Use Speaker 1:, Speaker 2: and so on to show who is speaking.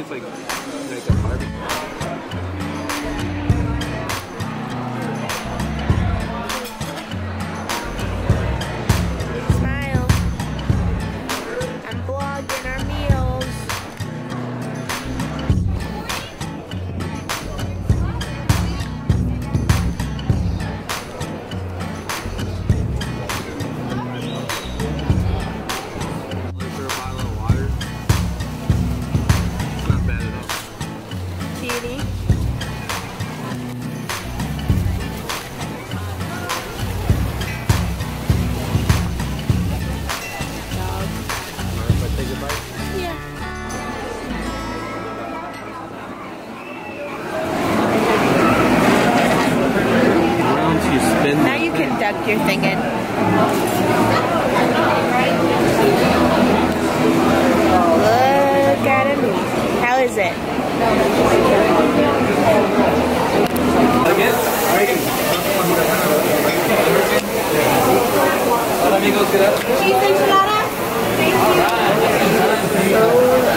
Speaker 1: tastes like a barbecue.
Speaker 2: Smile. I'm vlogging our meals. Now you can duck your thing in. Look at him. How is it? Cheese enchilada? Thank you.